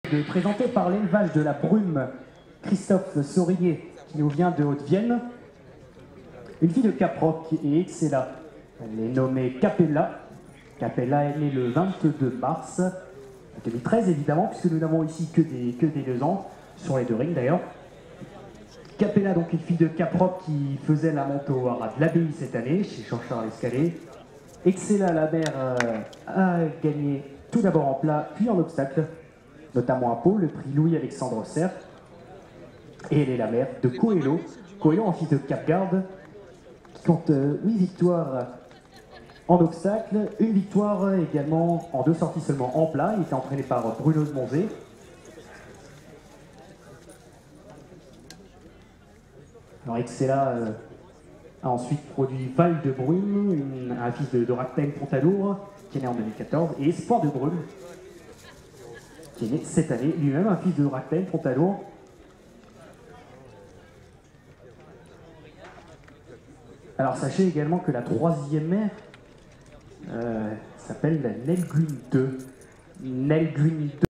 Présenté par l'élevage de la Brume, Christophe Saurier, qui nous vient de Haute-Vienne. Une fille de Caproc et Excella. Elle est nommée Capella. Capella est née le 22 mars 2013, évidemment, puisque nous n'avons ici que des 2 ans, sur les 2 rings d'ailleurs. Capella, donc une fille de Caproc qui faisait la montée au haras de l'Abbaye cette année, chez Jean-Charles Escalé. Excella, la mère, a gagné tout d'abord en plat, puis en obstacle, notamment à Pau, le prix Louis-Alexandre Serre. Et elle est la mère de Coelho. Coelho, en fille de Capgarde, qui compte 8 victoires en obstacle, 1 victoire également en 2 sorties seulement en plat. Il était entraîné par Bruno de Monzé. Alors Excella a ensuite produit Val de Brume, un fils de Ractane Pontalour, qui est né en 2014, et Espoir de Brume, qui est né cette année, lui-même un fils de Ractane Pontalour. Alors sachez également que la 3e mère s'appelle la Nelgun 2. Nelgun 2.